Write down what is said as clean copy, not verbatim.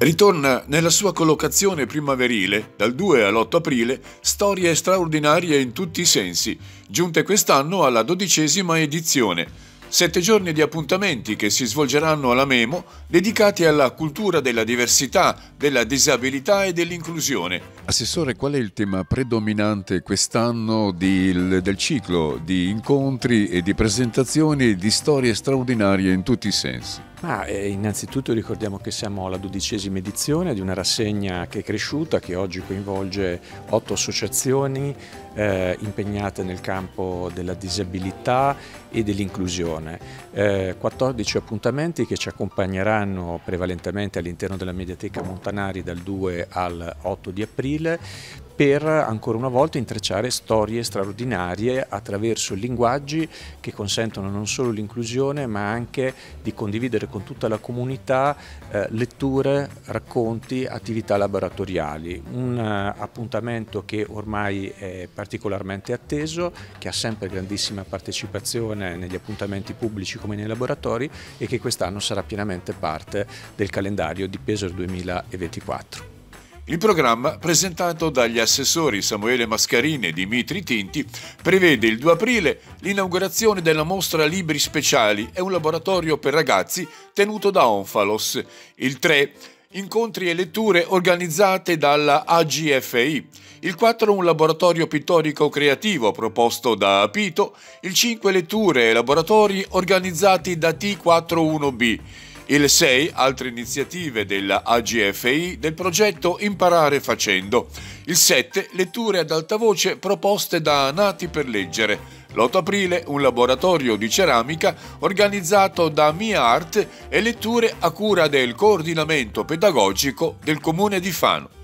Ritorna nella sua collocazione primaverile, dal 2 all'8 aprile, Storie straordinarie in tutti i sensi, giunte quest'anno alla 12ª edizione. 7 giorni di appuntamenti che si svolgeranno alla Memo, dedicati alla cultura della diversità, della disabilità e dell'inclusione. Assessore, qual è il tema predominante quest'anno del ciclo di incontri e di presentazioni di storie straordinarie in tutti i sensi? Innanzitutto ricordiamo che siamo alla 12ª edizione di una rassegna che è cresciuta, che oggi coinvolge 8 associazioni impegnate nel campo della disabilità e dell'inclusione. 14 appuntamenti che ci accompagneranno prevalentemente all'interno della Mediateca Montanari dal 2 al 8 di aprile, per ancora una volta intrecciare storie straordinarie attraverso linguaggi che consentono non solo l'inclusione ma anche di condividere con tutta la comunità letture, racconti, attività laboratoriali. Un appuntamento che ormai è particolarmente atteso, che ha sempre grandissima partecipazione negli appuntamenti pubblici come nei laboratori e che quest'anno sarà pienamente parte del calendario di Pesaro 2024. Il programma, presentato dagli assessori Samuele Mascarini e Dimitri Tinti, prevede il 2 aprile l'inaugurazione della mostra Libri Speciali e un laboratorio per ragazzi tenuto da Onfalos. Il 3, incontri e letture organizzate dalla AGFI. Il 4, un laboratorio pittorico creativo proposto da Apito. Il 5, letture e laboratori organizzati da T41B. Il 6, altre iniziative della AGFI del progetto Imparare Facendo. Il 7, letture ad alta voce proposte da Nati per leggere. L'8 aprile, un laboratorio di ceramica organizzato da Mia Art e letture a cura del coordinamento pedagogico del Comune di Fano.